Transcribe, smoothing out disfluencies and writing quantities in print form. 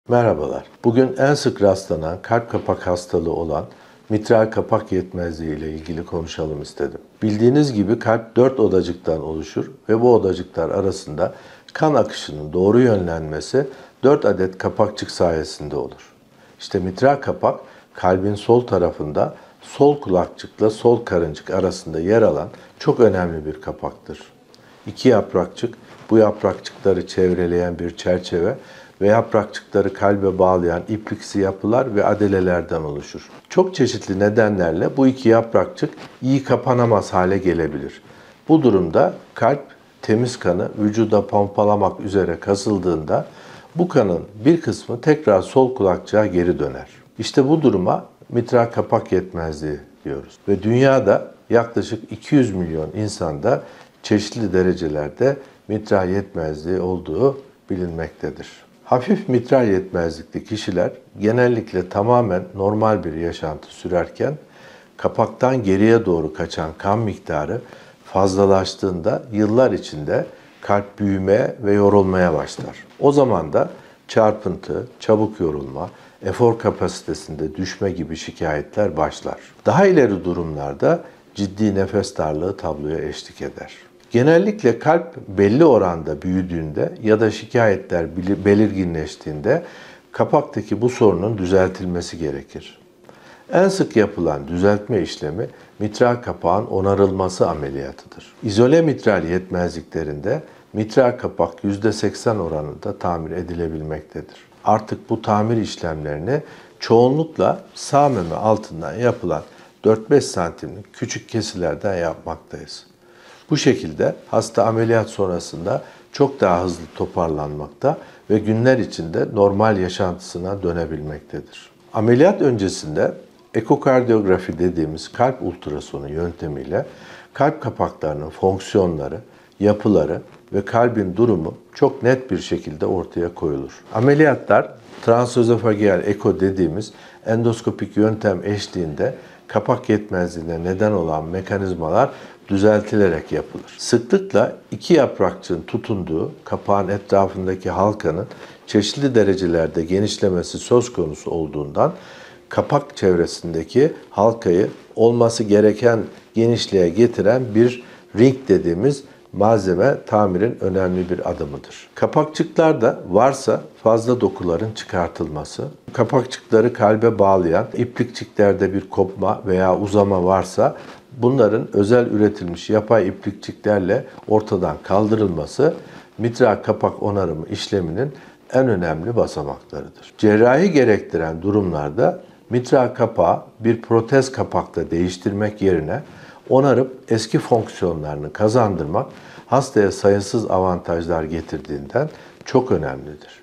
Merhabalar. Bugün en sık rastlanan kalp kapak hastalığı olan mitral kapak yetmezliği ile ilgili konuşalım istedim. Bildiğiniz gibi kalp 4 odacıktan oluşur ve bu odacıklar arasında kan akışının doğru yönlenmesi 4 adet kapakçık sayesinde olur. İşte mitral kapak kalbin sol tarafında sol kulakçıkla sol karıncık arasında yer alan çok önemli bir kapaktır. 2 yaprakçık, bu yaprakçıkları çevreleyen bir çerçeve ve yaprakçıkları kalbe bağlayan ipliksi yapılar ve adelelerden oluşur. Çok çeşitli nedenlerle bu iki yaprakçık iyi kapanamaz hale gelebilir. Bu durumda kalp temiz kanı vücuda pompalamak üzere kasıldığında bu kanın bir kısmı tekrar sol kulakçığa geri döner. İşte bu duruma mitral kapak yetmezliği diyoruz. Ve dünyada yaklaşık 200 milyon insanda çeşitli derecelerde mitral yetmezliği olduğu bilinmektedir. Hafif mitral yetmezlikli kişiler genellikle tamamen normal bir yaşantı sürerken kapaktan geriye doğru kaçan kan miktarı fazlalaştığında yıllar içinde kalp büyümeye ve yorulmaya başlar. O zaman da çarpıntı, çabuk yorulma, efor kapasitesinde düşme gibi şikayetler başlar. Daha ileri durumlarda ciddi nefes darlığı tabloya eşlik eder. Genellikle kalp belli oranda büyüdüğünde ya da şikayetler belirginleştiğinde kapaktaki bu sorunun düzeltilmesi gerekir. En sık yapılan düzeltme işlemi mitral kapağın onarılması ameliyatıdır. İzole mitral yetmezliklerinde mitral kapak %80 oranında tamir edilebilmektedir. Artık bu tamir işlemlerini çoğunlukla sağ meme altından yapılan 4-5 santimlik küçük kesilerden yapmaktayız. Bu şekilde hasta ameliyat sonrasında çok daha hızlı toparlanmakta ve günler içinde normal yaşantısına dönebilmektedir. Ameliyat öncesinde ekokardiyografi dediğimiz kalp ultrasonu yöntemiyle kalp kapaklarının fonksiyonları, yapıları ve kalbin durumu çok net bir şekilde ortaya koyulur. Ameliyatlar transözofageal eko dediğimiz endoskopik yöntem eşliğinde kapak yetmezliğine neden olan mekanizmalar düzeltilerek yapılır. Sıklıkla iki yaprakçığın tutunduğu kapağın etrafındaki halkanın çeşitli derecelerde genişlemesi söz konusu olduğundan kapak çevresindeki halkayı olması gereken genişliğe getiren bir ring dediğimiz malzeme tamirin önemli bir adımıdır. Kapakçıklarda varsa fazla dokuların çıkartılması, kapakçıkları kalbe bağlayan iplikçiklerde bir kopma veya uzama varsa bunların özel üretilmiş yapay iplikçiklerle ortadan kaldırılması mitral kapak onarımı işleminin en önemli basamaklarıdır. Cerrahi gerektiren durumlarda mitral kapağı bir protez kapakta değiştirmek yerine onarıp eski fonksiyonlarını kazandırmak hastaya sayısız avantajlar getirdiğinden çok önemlidir.